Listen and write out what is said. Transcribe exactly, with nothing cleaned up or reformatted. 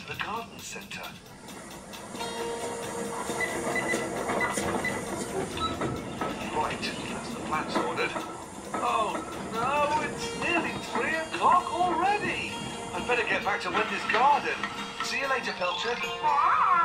the garden centre. Right, that's the plants ordered. Oh no, it's nearly three o'clock already. I'd better get back to Wendy's garden. See you later, Pilchard.